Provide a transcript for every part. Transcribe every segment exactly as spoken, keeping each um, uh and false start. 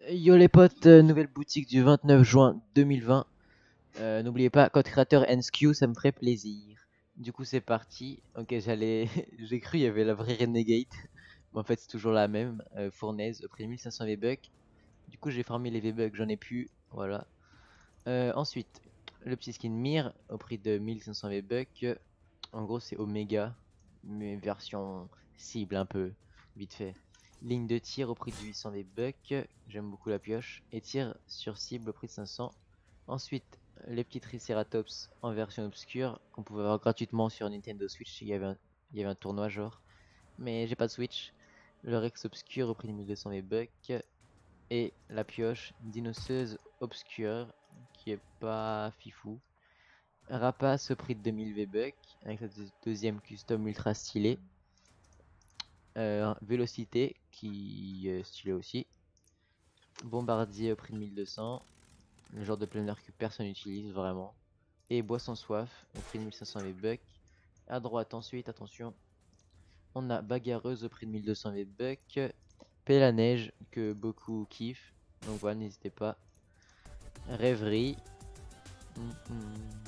Yo les potes, euh, nouvelle boutique du vingt-neuf juin deux mille vingt. Euh, N'oubliez pas, code créateur N S Q, ça me ferait plaisir. Du coup, c'est parti. Ok, j'allais. J'ai cru il y avait la vraie Renegade. Mais en fait, c'est toujours la même. Euh, fournaise, au prix de mille cinq cents V-Bucks. Du coup, j'ai farmé les V-Bucks, j'en ai plus. Voilà. Euh, ensuite, le petit skin Mir, au prix de mille cinq cents V-Bucks. En gros, c'est Omega, mais version cible un peu, vite fait. Ligne de tir au prix de huit cents des bucks, j'aime beaucoup la pioche. Et tir sur cible au prix de cinq cents. Ensuite, les petits Triceratops en version obscure qu'on pouvait avoir gratuitement sur Nintendo Switch. Il y avait un, il y avait un tournoi genre, mais j'ai pas de Switch. Le Rex obscur au prix de mille deux cents des bucks. Et la pioche Dinoceuse obscure qui est pas fifou. Rapace au prix de deux mille V-Bucks avec la deuxième custom ultra stylé. Euh, Vélocité qui est stylé aussi. Bombardier au prix de mille deux cents. Le genre de planeur que personne n'utilise vraiment. Et Boisson Soif au prix de mille cinq cents V-Bucks. À droite ensuite, attention, on a Bagarreuse au prix de mille deux cents V-Bucks. Paix la neige que beaucoup kiffent. Donc voilà, n'hésitez pas. Rêverie. Mm -mm.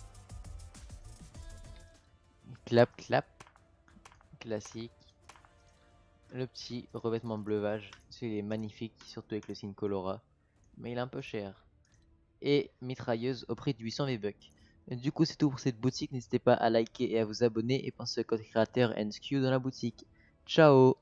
Clap clap. Classique. Le petit revêtement bleuvage, celui-là est magnifique, surtout avec le signe Colora, mais il est un peu cher. Et mitrailleuse au prix de huit cents V-Bucks. Du coup, c'est tout pour cette boutique. N'hésitez pas à liker et à vous abonner. Et pensez au code créateur N S Q dans la boutique. Ciao!